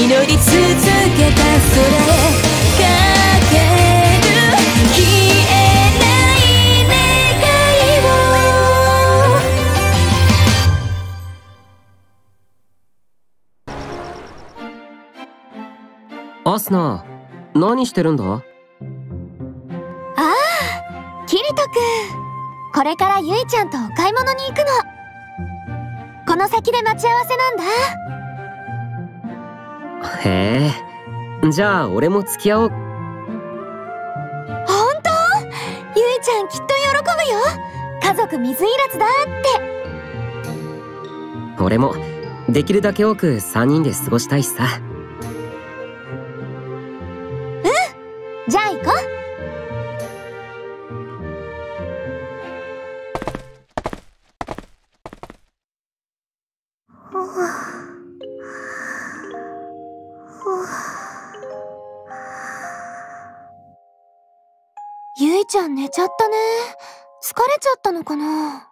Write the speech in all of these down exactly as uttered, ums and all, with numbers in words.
祈り続けた空へかける消えない願いを。 アスナ、何してるんだ？ああ、キリトくん、これからゆいちゃんとお買い物に行くの。この先で待ち合わせなんだ。 へえ、じゃあ俺も付き合おう。 ほんと？ゆいちゃんきっと喜ぶよ。家族水入らずだって。 俺もできるだけ多くさんにんで過ごしたいしさ。 うん、じゃあ行こう。ゆいちゃん寝ちゃったね。疲れちゃったのかな。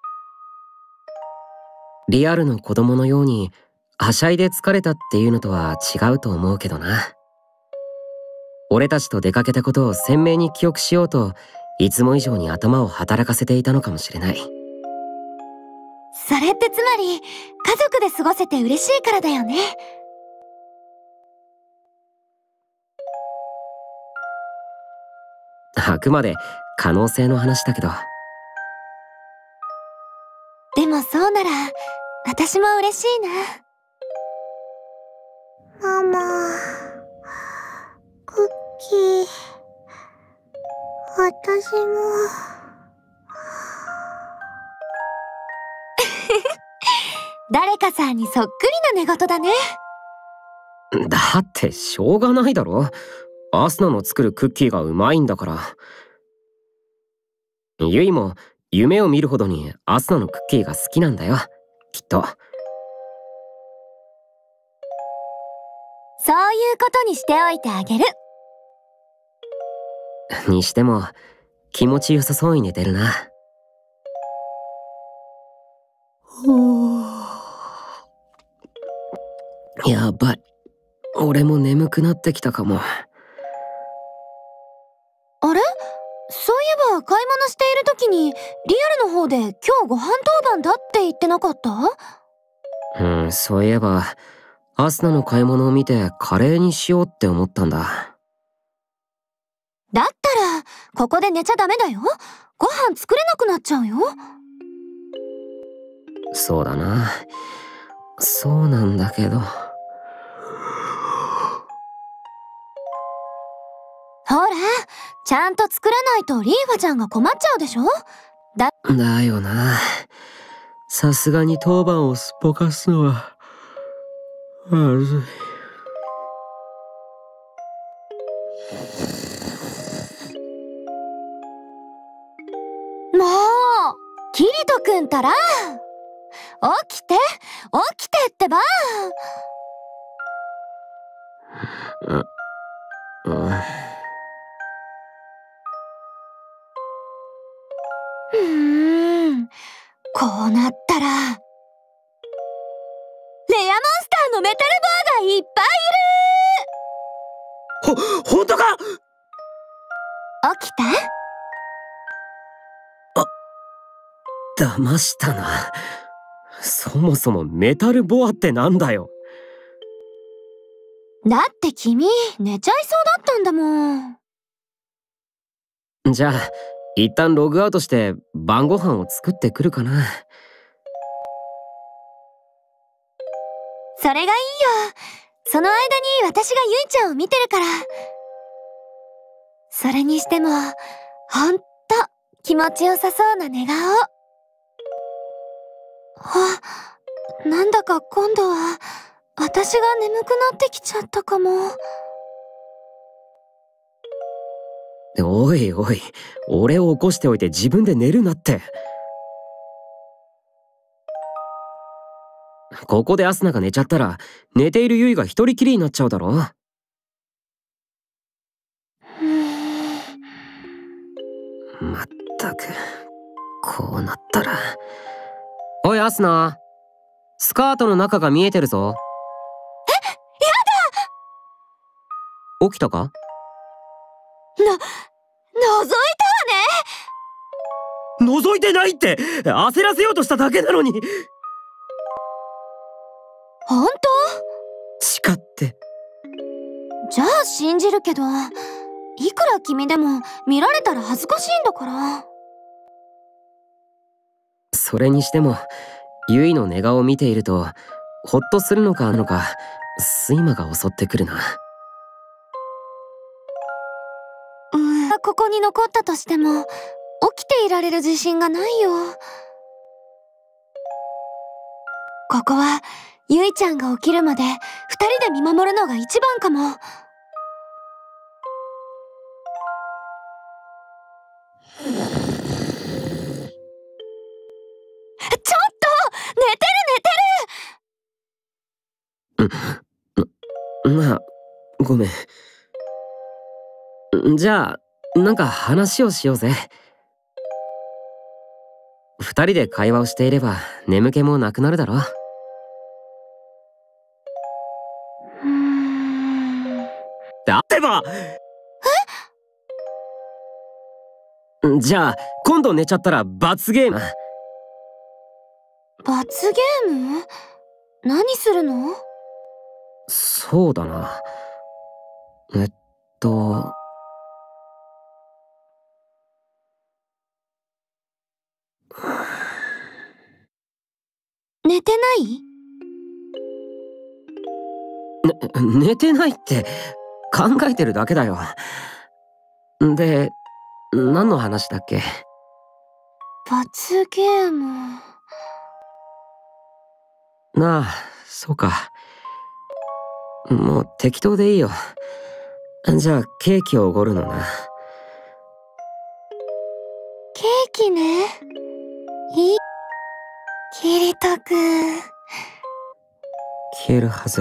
リアルの子供のようにはしゃいで疲れたっていうのとは違うと思うけどな。俺たちと出かけたことを鮮明に記憶しようといつも以上に頭を働かせていたのかもしれない。 それってつまり家族で過ごせて嬉しいからだよね。 あくまで可能性の話だけど。 でもそうなら私も嬉しいな。ママ、クッキー、私も。誰かさんにそっくりな寝言だね。 だってしょうがないだろ。アスナの作るクッキーがうまいんだから。ユイも夢を見るほどにアスナのクッキーが好きなんだよ、きっと。 そういうことにしておいてあげる。 にしても気持ちよさそうに寝てるな。やばい、俺も眠くなってきたかも。 あれ？そういえば買い物している時にリアルの方で今日ご飯当番だって言ってなかった？ うん、そういえばアスナの買い物を見てカレーにしようって思ったんだ。 だったらここで寝ちゃダメだよ。ご飯作れなくなっちゃうよ。 そうだな、そうなんだけど。 ほら、ちゃんと作らないとリーファちゃんが困っちゃうでしょ。だ、 だよな。さすがに当番をすっぽかすのはまずい。 もうキリトくんたら起きて起きてってば。 うん、うん。 うーん、こうなったらレアモンスターのメタルボアがいっぱいいる。 ほ、ほんとか？ 起きた？ 騙したな。そもそもメタルボアってなんだよ。 だって君寝ちゃいそうだったんだもん。 じゃあ一旦ログアウトして晩ご飯を作ってくるかな。 それがいいよ。その間に私がゆいちゃんを見てるから。それにしてもほんと気持ちよさそうな寝顔。あ、なんだか今度は私が眠くなってきちゃったかも。 おいおい、俺を起こしておいて自分で寝るなって。ここでアスナが寝ちゃったら寝ているユイが一人きりになっちゃうだろ。まったく、こうなったら。おいアスナ、スカートの中が見えてるぞ。 え、やだ！ 起きたか？ な、覗いたわね。 覗いてないって、焦らせようとしただけなのに。 本誓って。 当？じゃあ信じるけど、いくら君でも見られたら恥ずかしいんだから。 それにしても、ユイの寝顔を見ていると、ほっとするのかなのか、睡魔が襲ってくるな。 うーん、ここに残ったとしても、起きていられる自信がないよ。ここは、ユイちゃんが起きるまで、二人で見守るのが一番かも。ちょっと！寝てる寝てる！まあ、ごめん。じゃあ、なんか話をしようぜ。二人で会話をしていれば眠気もなくなるだろ。 うーん。 だってば！え？じゃあ、今度寝ちゃったら罰ゲーム。 罰ゲーム？何するの？ そうだな。えっと。 寝てない？ ね、寝てないって考えてるだけだよ。で、何の話だっけ？ 罰ゲーム。 なあ、そうか。もう適当でいいよ。じゃあケーキをおごるのな。 ケーキね。いい。キリト君。 消えるはず。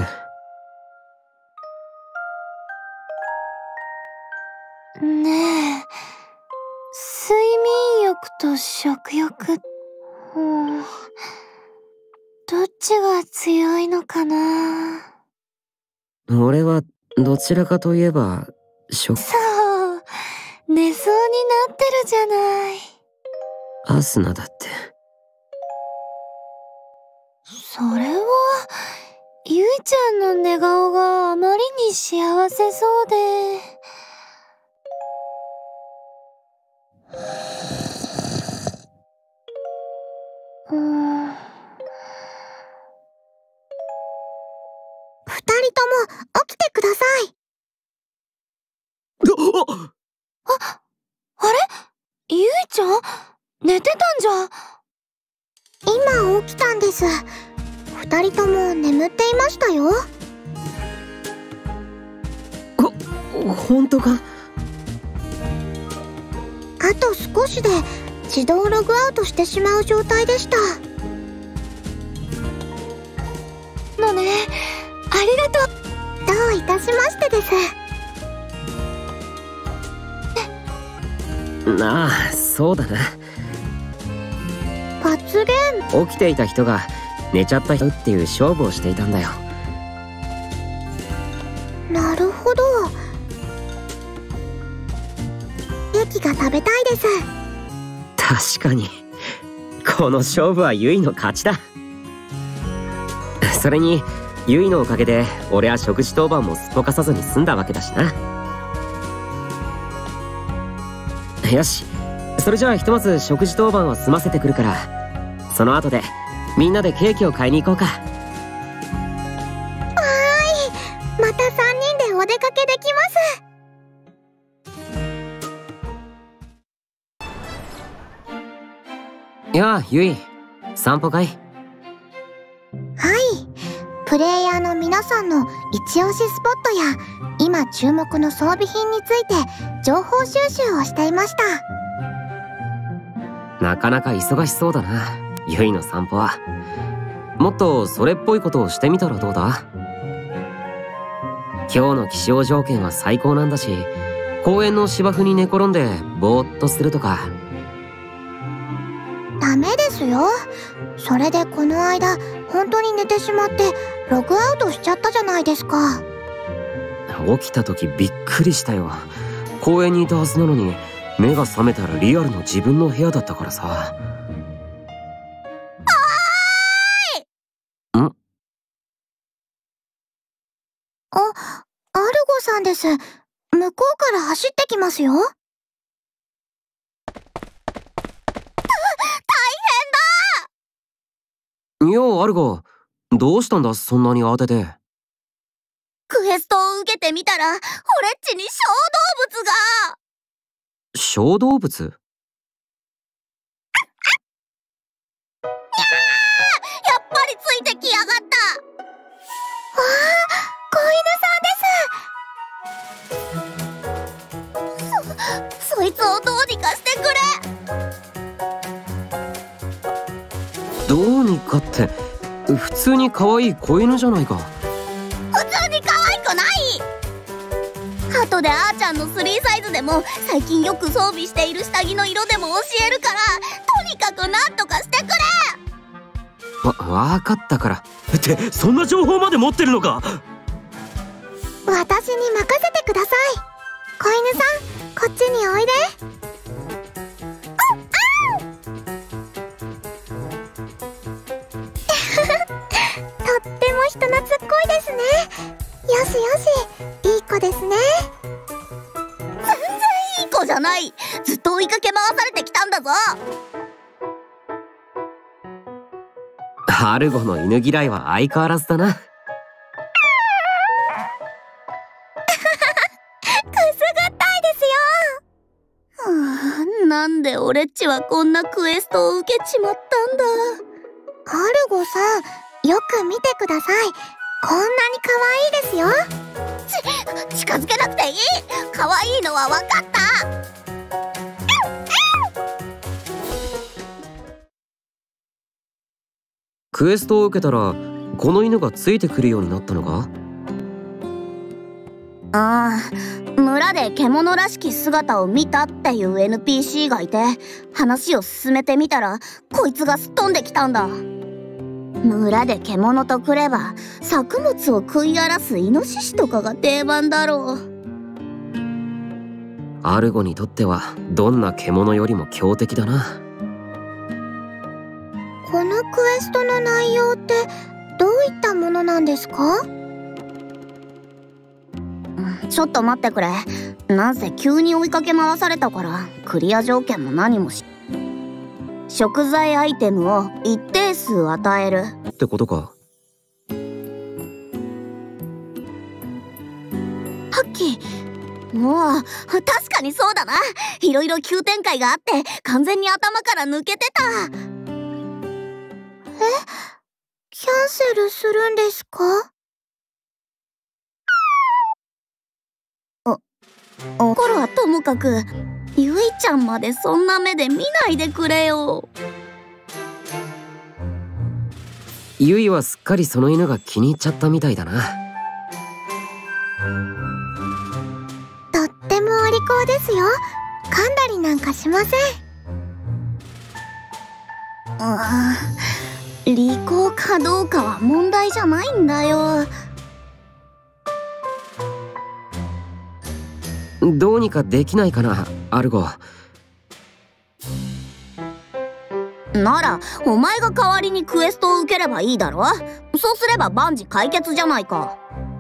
ねえ、睡眠欲と食欲、うん、どっちが強いのかな。 俺はどちらかといえば食。 そう、寝そうになってるじゃない。 アスナだって。 それはゆいちゃんの寝顔があまりに幸せそうで。うーん。二人とも起きてください。あ、あれ？ゆいちゃん？寝てたんじゃ。今起きたんです。二人とも眠っていましたよ。 ほ、本当か？ あと少しで自動ログアウトしてしまう状態でした。のね、ありがとう。どういたしましてです。 なあ、そうだな。 罰ゲーム？ 起きていた人が寝ちゃった人っていう勝負をしていたんだよ。 なるほど。ケーキが食べたいです。 確かにこの勝負はユイの勝ちだ。それにユイのおかげで俺は食事当番もすっぽかさずに済んだわけだしな。よし、それじゃあひとまず食事当番は済ませてくるから、その後でみんなでケーキを買いに行こうか。はーい、またさんにんでお出かけできます。 やあ、ユイ、散歩かい？ はい、プレイヤーの皆さんの一押しスポットや今注目の装備品について情報収集をしていました。 なかなか忙しそうだな、ユイの散歩は。もっとそれっぽいことをしてみたらどうだ？今日の気象条件は最高なんだし、公園の芝生に寝転んでぼーっとするとか。 ダメですよ。それでこの間本当に寝てしまってログアウトしちゃったじゃないですか。 起きた時びっくりしたよ。公園にいたはずなのに目が覚めたらリアルの自分の部屋だったからさ。おーい。ん？ あ、アルゴさんです。向こうから走ってきますよ。 ようアルゴ、どうしたんだそんなに慌てて。 クエストを受けてみたら、俺っちに小動物が。 小動物？にゃー、 やっぱりついてきやがった。わあ、子犬さんです。そ、そいつをどうにかしてくれ。 どうにかって普通に可愛い子犬じゃないか。 普通に可愛くない。後であーちゃんのスリーサイズでも最近よく装備している下着の色でも教えるから、とにかくなんとかしてくれ。 わ、わかったから。ってそんな情報まで持ってるのか。 私に任せてください。子犬さん、こっちにおいで。とっても人懐っこいですね。よしよし、いい子ですね。全然いい子じゃない。ずっと追いかけ回されてきたんだぞ。 アルゴの犬嫌いは相変わらずだな。くすぐったいですよ。はあ、なんで俺っちはこんなクエストを受けちまったんだ。アルゴさん、よく見てください。こんなに可愛いですよ。ち、近づけなくていい。可愛いのは分かった。 クエストを受けたらこの犬がついてくるようになったのか。 ああ、村で獣らしき姿を見たっていう エヌピーシー がいて、話を進めてみたらこいつがすっ飛んできたんだ。村で獣とくれば作物を食い荒らすイノシシとかが定番だろう。 アルゴにとってはどんな獣よりも強敵だな。 このクエストの内容ってどういったものなんですか？ちょっと待ってくれ。なんせ急に追いかけ回されたからクリア条件も何もし。食材アイテムを一定数与えるってことか。 ハッキー、もう確かにそうだな。いろいろ急展開があって完全に頭から抜けてた。え、キャンセルするんですか？お、お頃はともかく、ゆいちゃんまでそんな目で見ないでくれよ。 ゆいはすっかりその犬が気に入っちゃったみたいだな。 とってもお利口ですよ。噛んだりなんかしません。ああ、利口かどうかは問題じゃないんだよ。 どうにかできないかな、アルゴ。 ならお前が代わりにクエストを受ければいいだろ。そうすれば万事解決じゃないか。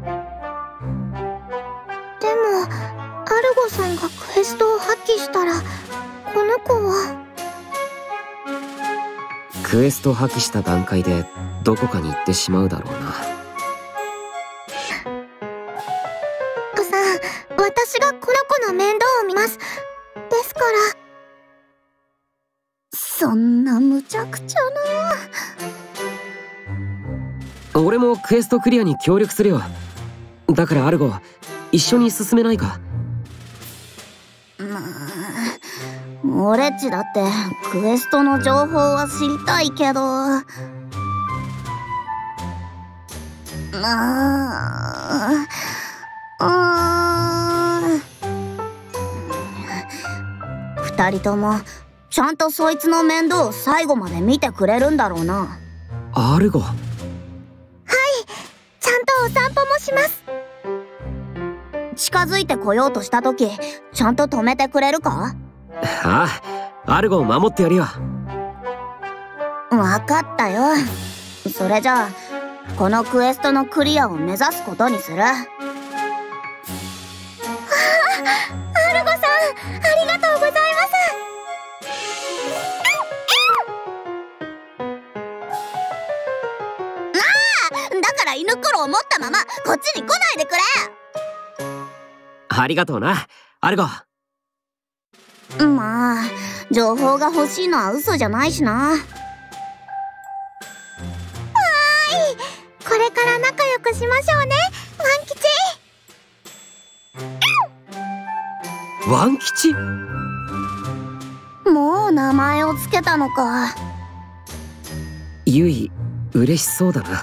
でもアルゴさんがクエストを発揮したらこの子は。 クエストを破棄した段階でどこかに行ってしまうだろうな。 おさん、私がこの子の面倒を見ます。ですから。そんな無茶苦茶な。 俺もクエストクリアに協力するよ。だからアルゴ、一緒に進めないか。 まあ、俺っちだってクエストの情報は知りたいけど。ああ、うーん。二人ともちゃんとそいつの面倒を最後まで見てくれるんだろうな。 アルゴ。 はい、ちゃんとお散歩もします。 近づいてこようとした時ちゃんと止めてくれるか？ ああ、アルゴを守ってやるよ。 わかったよ。それじゃあこのクエストのクリアを目指すことにする。ああ、 アルゴさん、ありがとうございます。 だから犬袋を持ったままこっちに来ないでくれ。 ありがとうな、アルゴ。 まあ情報が欲しいのは嘘じゃないしな。わーい、 これから仲良くしましょうね、 ワン吉。 ワン吉？もう名前をつけたのか。 ゆい、嬉しそうだな。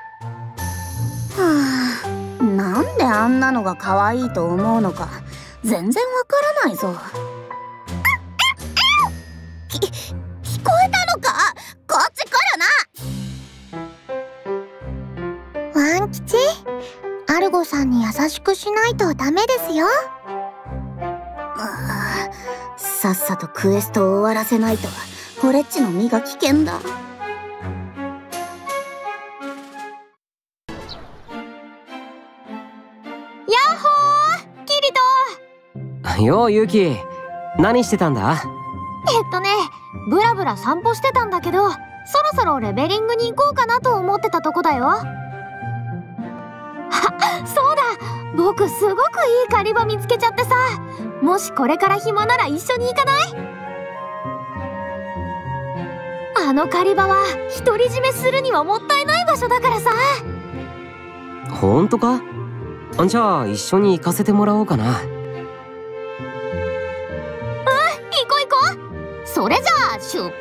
はあ、なんであんなのが可愛いと思うのか全然わからないぞ。き、聞こえたのか？こっち来るな。ワン吉、アルゴさんに優しくしないとダメですよ。 ああ、さっさとクエストを終わらせないと俺っちの身が危険だ。 ようユキ、何してたんだ？ えっとね、ブラブラ散歩してたんだけど、そろそろレベリングに行こうかなと思ってたとこだよ。あ、そうだ、僕すごくいい狩り場見つけちゃってさ、もしこれから暇なら一緒に行かない？あの狩り場は独り占めするにはもったいない場所だからさ。 ほんとか？じゃあ一緒に行かせてもらおうかな。 それじゃあ出発！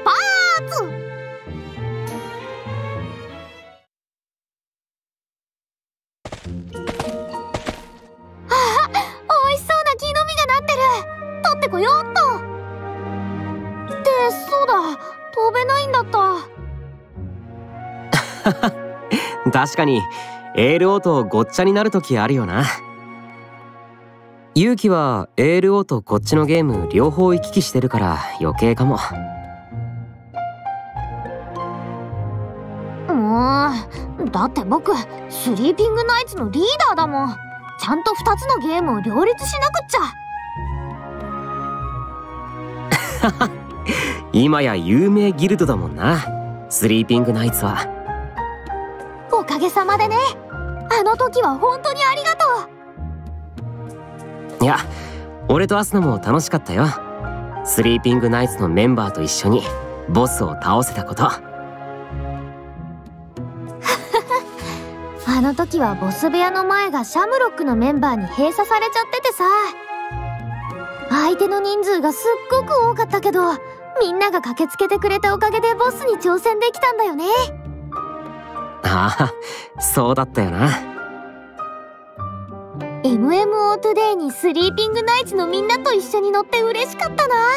ああ、おいしそうな木の実がなってる。取ってこようっと。ってそうだ、飛べないんだった。 確かにエールオーとごっちゃになるときあるよな。ユウキは エールオー とこっちのゲーム両方行き来してるから余計かも。 もうだって僕スリーピングナイツのリーダーだもん。ちゃんとふたつのゲームを両立しなくっちゃ。 今や有名ギルドだもんな、スリーピングナイツは。 おかげさまでね。あの時は本当にありがとう。 いや、俺とアスナも楽しかったよ。スリーピングナイツのメンバーと一緒にボスを倒せたこと。 あの時はボス部屋の前がシャムロックのメンバーに閉鎖されちゃっててさ、相手の人数がすっごく多かったけど、みんなが駆けつけてくれたおかげでボスに挑戦できたんだよね。 ああ、そうだったよな。 エムエムオー トゥデイにスリーピングナイツのみんなと一緒に乗って嬉しかったな。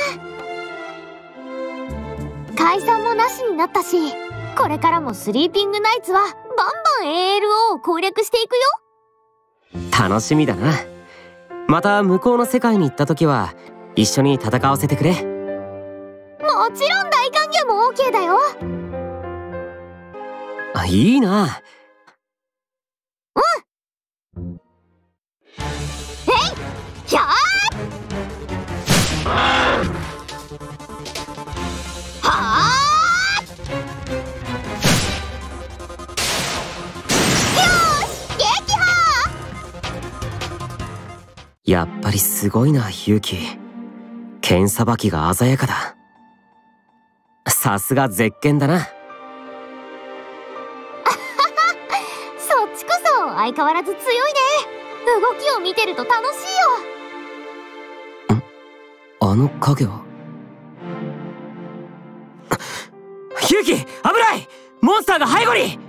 解散もなしになったし、これからもスリーピングナイツはバンバン エーエルオー を攻略していくよ。 楽しみだな。また向こうの世界に行った時は一緒に戦わせてくれ。 もちろん大歓迎も オーケー だよ。 あ、いいな。 うん。えい、ひゃーはーやっぱりすごいな、ユキ。剣さばきが鮮やかだ。さすが絶剣だな。 そっちこそ相変わらず強いね。動きを見てると楽しいよ。 ん？あの影は。ユキ、危ない！モンスターが背後に！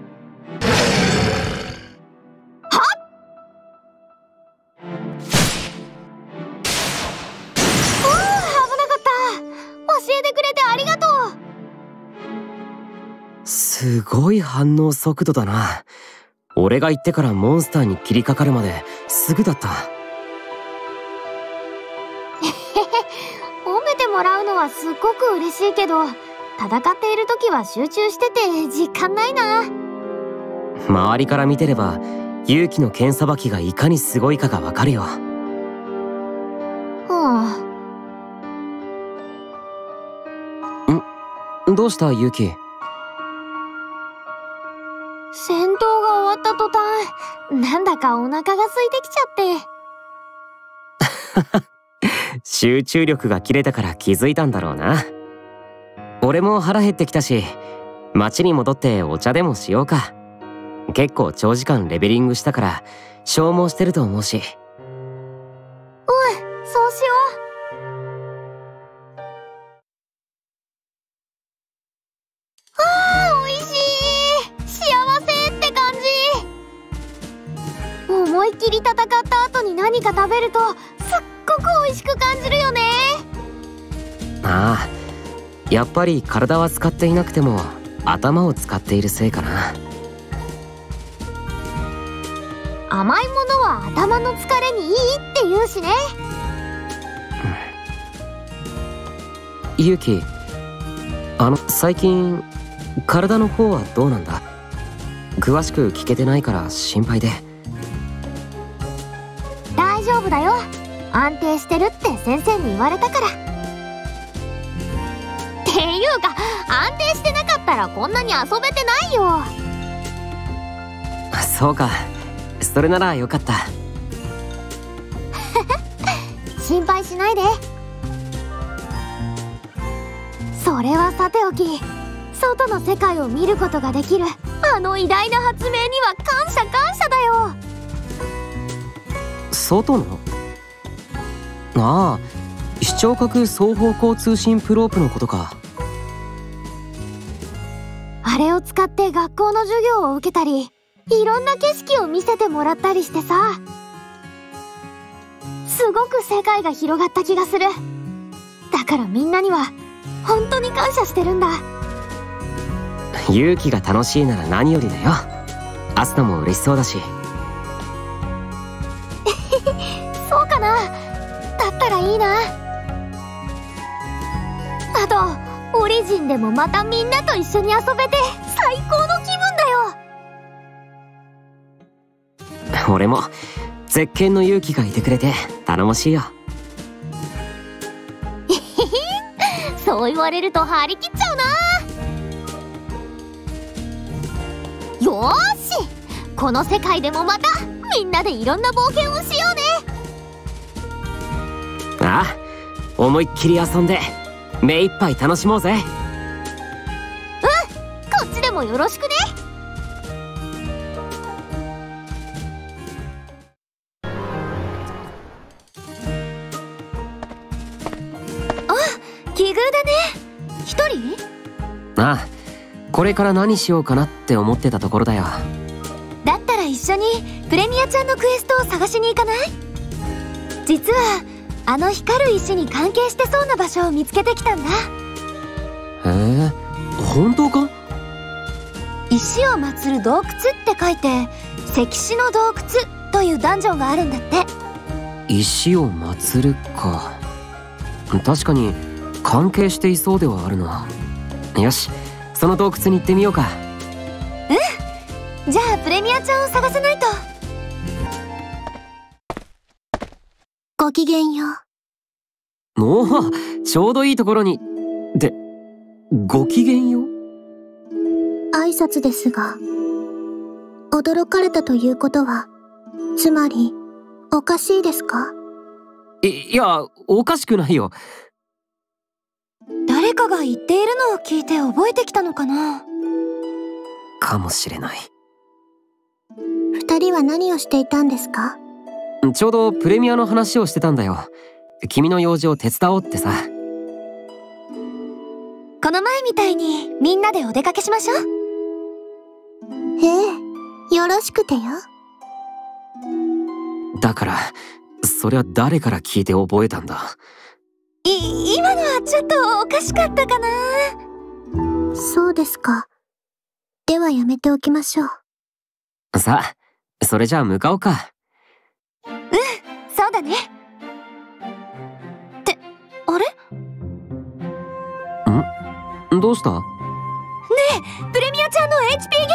すごい反応速度だな。俺が行ってからモンスターに切りかかるまですぐだった。 はすっごく嬉しいけど、戦っている時は集中してて実感ないな。 周りから見てれば勇気の剣さばきがいかにすごいかがわかるよ。 はあ。んどうした勇気？ 戦闘が終わった途端、なんだかお腹が空いてきちゃって。 集中力が切れたから気づいたんだろうな。俺も腹減ってきたし、町に戻ってお茶でもしようか。結構長時間レベリングしたから消耗してると思うし。 うん、そうしよう。あー、おいしい。幸せって感じ。思いっきり戦った後に何か食べるとすっごく美味しく感じるよね。 ああ、やっぱり体は使っていなくても頭を使っているせいかな。 甘いものは頭の疲れにいいって言うしね。 勇気、あの最近体の方はどうなんだ？詳しく聞けてないから心配で。 大丈夫だよ、安定してるって先生に言われたから。っていうか、安定してなかったらこんなに遊べてないよ。 そうか、それならよかった。 心配しないで。それはさておき、外の世界を見ることができるあの偉大な発明には感謝感謝だよ。 外の？ああ、視聴覚双方向通信プロープのことか。 あれを使って学校の授業を受けたり、いろんな景色を見せてもらったりしてさ、すごく世界が広がった気がする。だからみんなには本当に感謝してるんだ。 勇気が楽しいなら何よりだよ。アスナも嬉しそうだし。 そうかな。だったらいいな。あとオリジンでもまたみんなと一緒に遊べて最高の気分だよ。 俺も絶景の勇気がいてくれて頼もしいよ。 そう言われると張り切っちゃうな。よーし、この世界でもまたみんなでいろんな冒険をしようね。 ああ、思いっきり遊んで目いっぱい楽しもうぜ。うん、 こっちでもよろしくね。奇遇だね。一人？ ああ、これから何しようかなって思ってたところだよ。 だったら一緒にプレミアちゃんのクエストを探しに行かない？実はあの光る石に関係してそうな場所を見つけてきたんだ。 へえ、本当か？ 石を祀る洞窟って書いて石獅の洞窟というダンジョンがあるんだって。 石を祀るか。確かに関係していそうではあるな。よし、その洞窟に行ってみようか。 うん、じゃあプレミアちゃんを探さないと。 ごきげんよう。 おお、ちょうどいいところに。で、ごきげんよう？ 挨拶ですが、驚かれたということは、つまりおかしいですか？ い、いや、おかしくないよ。 誰かが言っているのを聞いて覚えてきたのかな？ かもしれない。 二人は何をしていたんですか？ ちょうどプレミアの話をしてたんだよ。君の用事を手伝おうってさ。 この前みたいにみんなでお出かけしましょう。 ええ、よろしくてよ。 だから、そりゃ誰から聞いて覚えたんだ？ い、今のはちょっとおかしかったかな。 そうですか。ではやめておきましょう。 さあ、それじゃあ向かおうか。 うん、そうだね。って、あれ？ どうした？ねえ、プレミアちゃんの エイチピー ゲ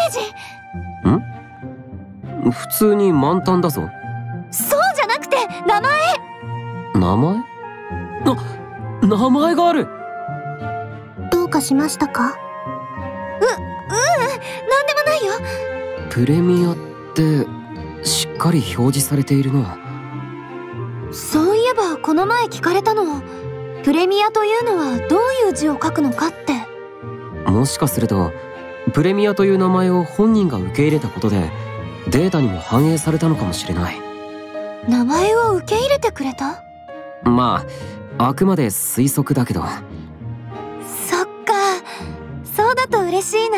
ージ。 ん？普通に満タンだぞ。 そうじゃなくて名前。 名前？あ、名前がある。 どうかしましたか？ う、ううん、なんでもないよ。 プレミアってしっかり表示されているな。 そういえばこの前聞かれたの。プレミアというのはどういう字を書くのかって。 もしかするとプレミアという名前を本人が受け入れたことでデータにも反映されたのかもしれない。 名前を受け入れてくれた？ まああくまで推測だけど。 そっか、そうだと嬉しいな。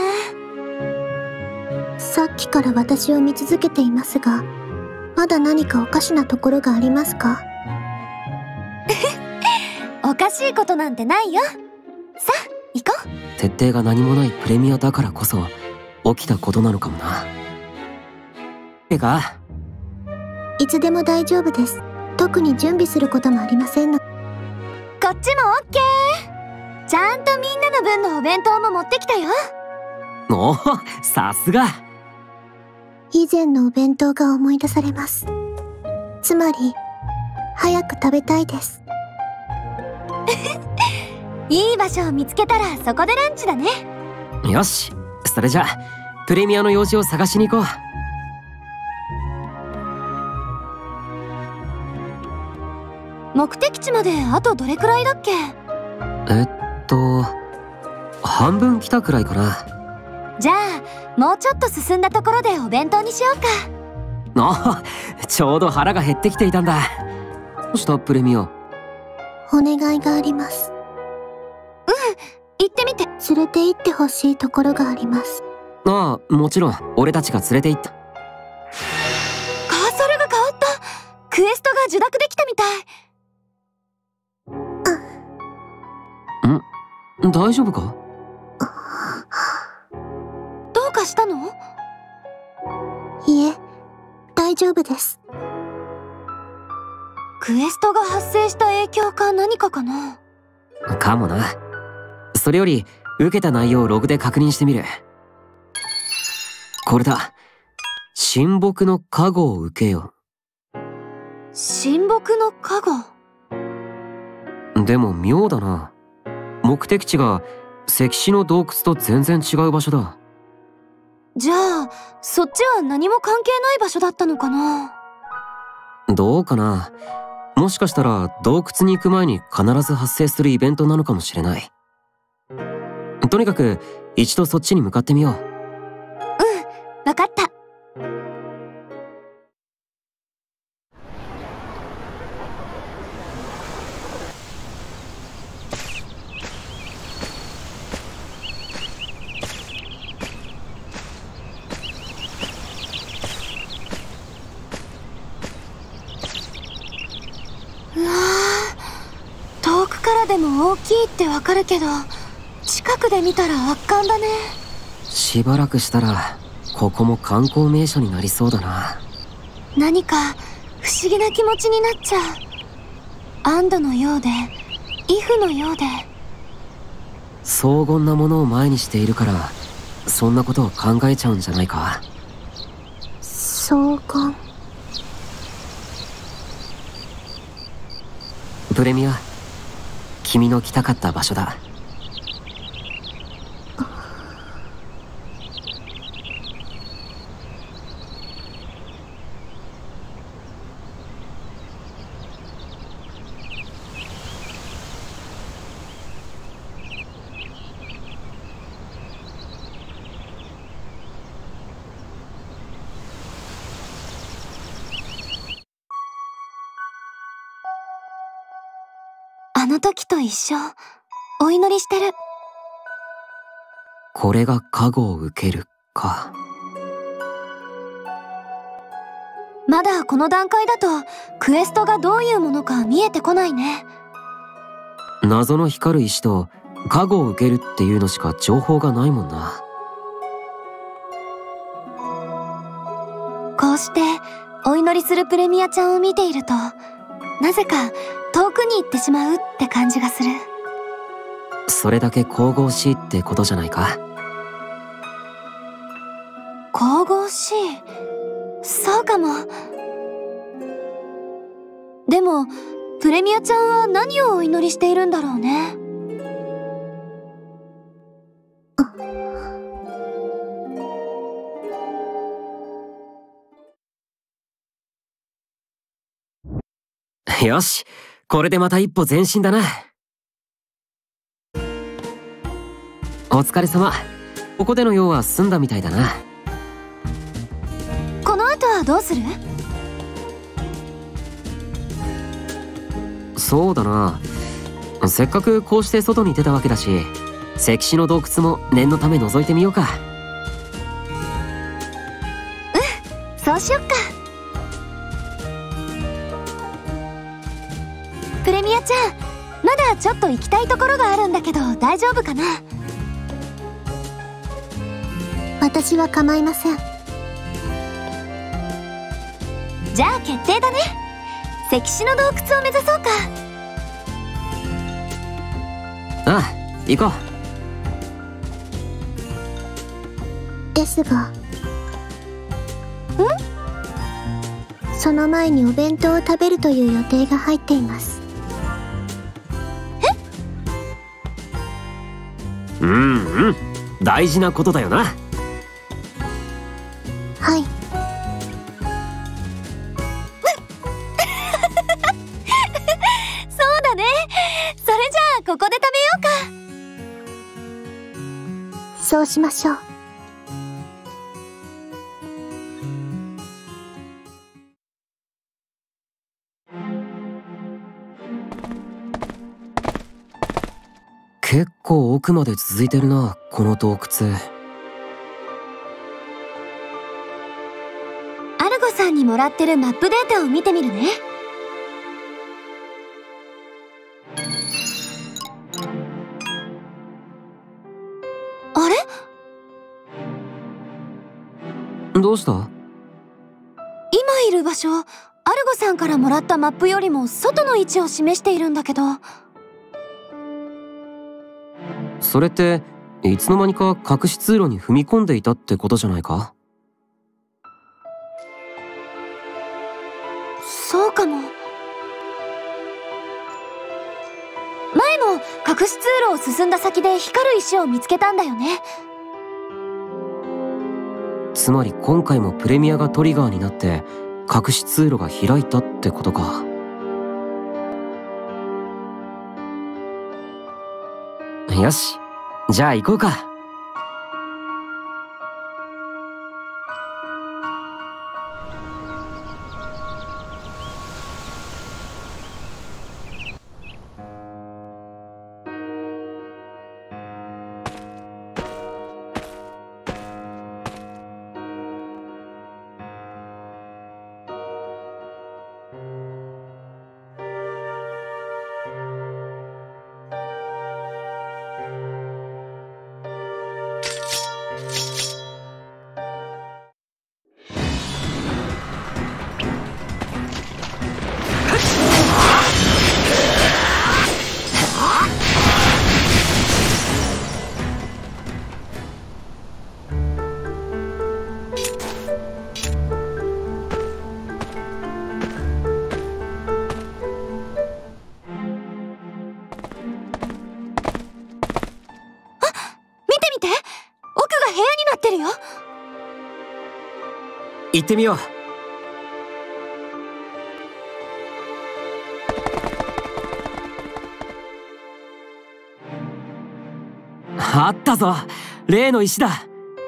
さっきから私を見続けていますが、まだ何かおかしなところがありますか？ おかしいことなんてないよ。さあ行こう。 設定が何もないプレミアだからこそ起きたことなのかもな。てか、 いつでも大丈夫です。特に準備することもありませんの。 こっちもオッケー。ちゃんとみんなの分のお弁当も持ってきたよ。 おお、さすが。 以前のお弁当が思い出されます。つまり早く食べたいです。 いい場所を見つけたらそこでランチだね。 よし、それじゃプレミアの用紙を探しに行こう。 目的地まであとどれくらいだっけ？ えっと半分来たくらいかな。 じゃあもうちょっと進んだところでお弁当にしようか。 あ、ちょうど腹が減ってきていたんだ。どうしたプレミア？ お願いがあります。 うん、行ってみて。 連れて行ってほしいところがあります。 ああ、もちろん俺たちが連れて行った。 カーソルが変わった。クエストが受諾できたみたい。 ん？大丈夫か？ どうかしたの？ いえ、大丈夫です。 クエストが発生した影響か何かかな？ かもな。それより受けた内容をログで確認してみる。これだ。親睦の加護を受けよ。 親睦の加護？ でも妙だな。目的地が石碑の洞窟と全然違う場所だ。 じゃあそっちは何も関係ない場所だったのかな？ どうかな。もしかしたら洞窟に行く前に必ず発生するイベントなのかもしれない。とにかく一度そっちに向かってみよう。うん、 わかった。うわー、遠くからでも大きいってわかるけど近くで見たら圧巻だね。 しばらくしたらここも観光名所になりそうだな。 何か不思議な気持ちになっちゃう。安堵のようで畏怖のようで。 荘厳なものを前にしているからそんなことを考えちゃうんじゃないか。 荘厳。 プレミア、君の来たかった場所だ。 あの時と一緒。お祈りしてる。 これが加護を受けるか。 まだこの段階だとクエストがどういうものか見えてこないね。 謎の光る石と加護を受けるっていうのしか情報がないもんな。 こうしてお祈りするプレミアちゃんを見ているとなぜか遠くに行ってしまうって感じがする。 それだけ神々しいってことじゃないか。 神々しい。そうかも。でもプレミアちゃんは何をお祈りしているんだろうね。 よし、これでまた一歩前進だな。お疲れ様。ここでの用は済んだみたいだな。 この後はどうする？ そうだな、せっかくこうして外に出たわけだし、石碑の洞窟も念のため覗いてみようか。 うん、そうしよっか。プレミアちゃん、まだちょっと行きたいところがあるんだけど大丈夫かな？ 私は構いません。 じゃあ決定だね。石碑の洞窟を目指そうか。 ああ、行こう。ですが。ん？その前にお弁当を食べるという予定が入っています。 うんうん、大事なことだよな。 はい。 そうだね。それじゃあここで食べようか。 そうしましょう。 結構奥まで続いてるな、この洞窟。 アルゴさんにもらってるマップデータを見てみるね。あれ？ どうした？ 今いる場所、アルゴさんからもらったマップよりも外の位置を示しているんだけど。 それっていつの間にか隠し通路に踏み込んでいたってことじゃないか？ そうかも。前も隠し通路を進んだ先で光る石を見つけたんだよね。 つまり今回もプレミアがトリガーになって隠し通路が開いたってことか。よし、じゃあ行こうか。行ってみよう。あったぞ、例の石だ。や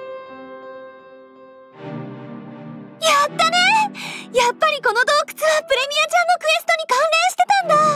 ったね。やっぱりこの洞窟はプレミアちゃんのクエストに関連してたんだ。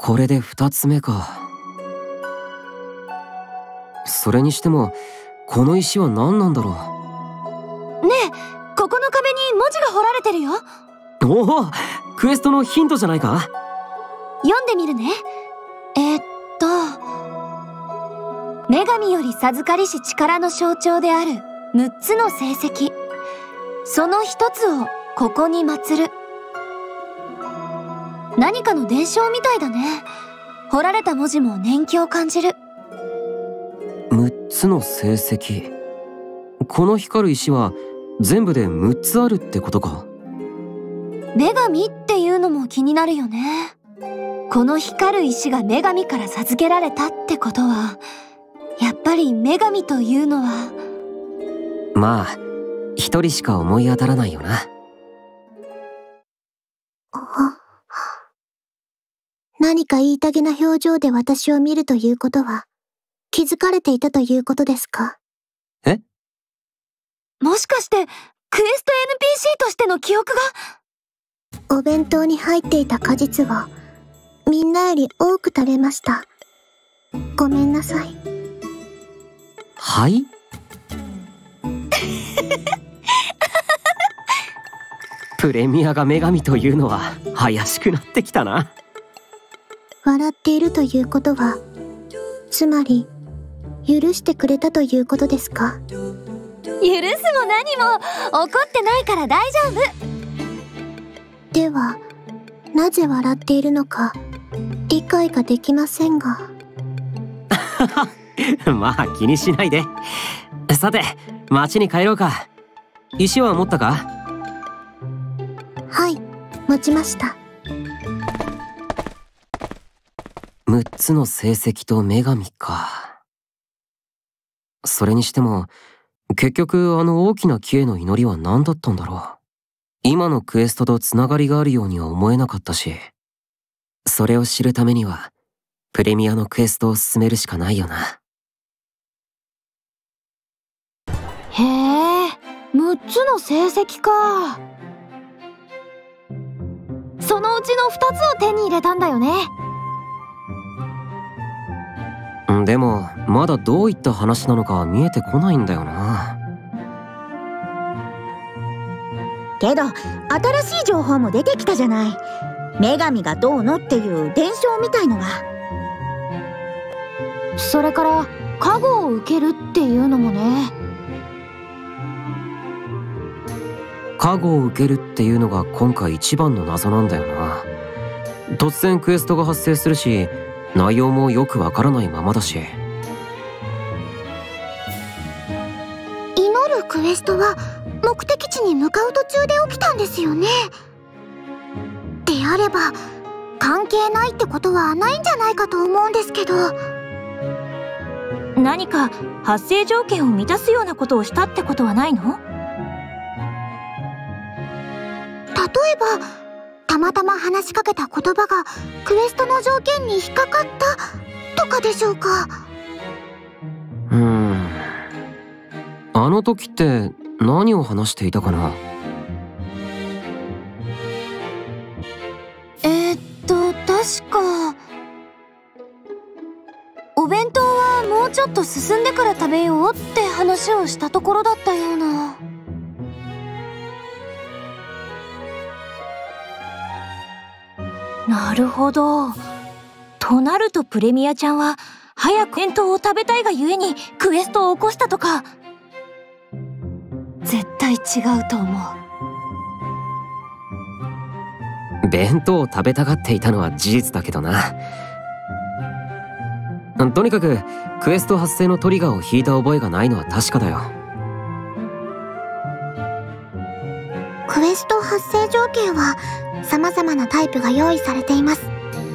これで二つ目か。それにしてもこの石は何なんだろう。ねえ、ここの壁に文字が彫られてるよ。 おお、クエストのヒントじゃないか。 読んでみるね。えー、っと女神より授かりし力の象徴であるむっつの成績、その一つをここに祀る。何かの伝承みたいだね。彫られた文字も年季を感じる。 むっつの成績。この光る石は全部でむっつあるってことか。 女神っていうのも気になるよね。この光る石が女神から授けられたってことは、やっぱり女神というのは。 まあ一人しか思い当たらないよな。 何か言いたげな表情で私を見るということは、気づかれていたということですか？ え？ もしかして、クエスト エヌピーシー としての記憶が？ お弁当に入っていた果実を、みんなより多く食べました。ごめんなさい。 はい？プレミアが女神というのは怪しくなってきたな。 笑っているということは、つまり許してくれたということですか？ 許すも何も怒ってないから大丈夫。 ではなぜ笑っているのか理解ができませんが。 まあ気にしないで。さて町に帰ろうか。石は持ったか？ はい、持ちました。 むっつの成績と女神か。それにしても結局あの大きな木への祈りは何だったんだろう。今のクエストとつながりがあるようには思えなかったし、それを知るためにはプレミアのクエストを進めるしかないよな。 へえ、むっつの成績か。そのうちのふたつを手に入れたんだよね。 でもまだどういった話なのかは見えてこないんだよな。 けど新しい情報も出てきたじゃない。女神がどうのっていう伝承みたいのが。 それから加護を受けるっていうのもね。 加護を受けるっていうのが今回一番の謎なんだよな。突然クエストが発生するし、内容もよくわからないままだし。 祈るクエストは目的地に向かう途中で起きたんですよね。であれば関係ないってことはないんじゃないかと思うんですけど。 何か発生条件を満たすようなことをしたってことはないの？ 例えばたまたま話しかけた言葉がクエストの条件に引っかかったとかでしょうか。 うーん、あの時って何を話していたかな。 えー、っと確かお弁当はもうちょっと進んでから食べようって話をしたところだったような。なるほど。となるとプレミアちゃんは早く弁当を食べたいがゆえにクエストを起こしたとか。絶対違うと思う。弁当を食べたがっていたのは事実だけどな。とにかくクエスト発生のトリガーを引いた覚えがないのは確かだよ。 クエスト発生条件は様々なタイプが用意されています。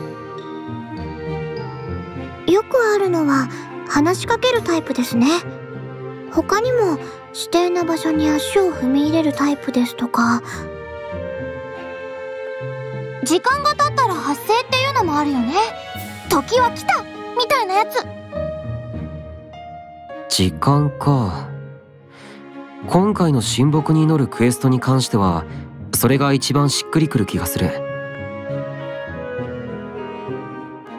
よくあるのは話しかけるタイプですね。他にも指定な場所に足を踏み入れるタイプですとか、時間が経ったら発生っていうのもあるよね。時は来たみたいなやつ。 時間か。今回の神木に祈るクエストに関してはそれが一番しっくりくる気がする。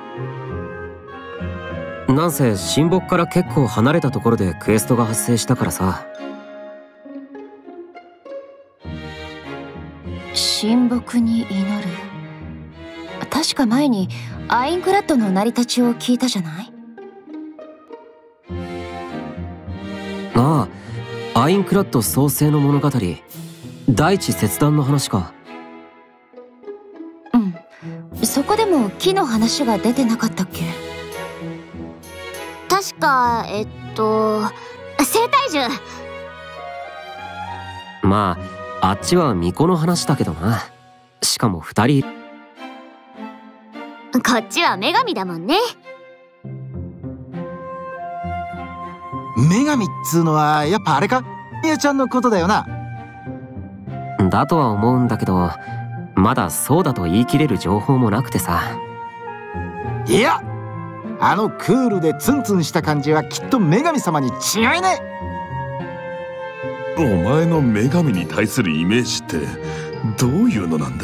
なんせ親睦から結構離れたところでクエストが発生したからさ。 親睦に祈る。確か前にアインクラッドの成り立ちを聞いたじゃない？ ああ、アインクラッド創世の物語、大地切断の話か。 うん、そこでも木の話が出てなかったっけ？ 確か、えっと、生体獣。 まあ、あっちは巫女の話だけどな。しかも二人。 こっちは女神だもんね。 女神っつうのはやっぱあれか？みやちゃんのことだよな。 だとは思うんだけど、まだそうだと言い切れる情報もなくてさ。 いや、あのクールでツンツンした感じはきっと女神様に違いねえ。お前の女神に対するイメージってどういうのなんだ？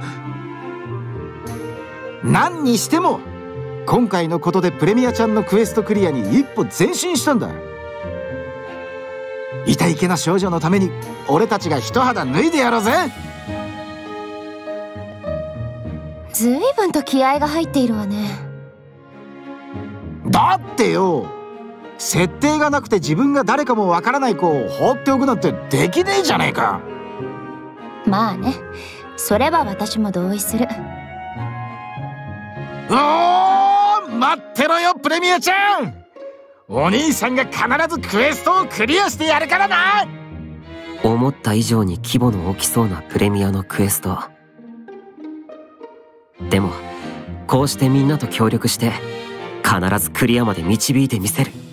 何にしても今回のことでプレミアちゃんのクエストクリアに一歩前進したんだ。いたいけな少女のために俺たちが一肌脱いでやろうぜ。 ずいぶんと気合が入っているわね。 だってよ、設定がなくて自分が誰かもわからない子を放っておくなんてできねえじゃねえか。 まあね、それは私も同意する。 おー、待ってろよプレミアちゃん。お兄さんが必ずクエストをクリアしてやるからな。 思った以上に規模の大きそうなプレミアのクエスト。でもこうしてみんなと協力して必ずクリアまで導いてみせる。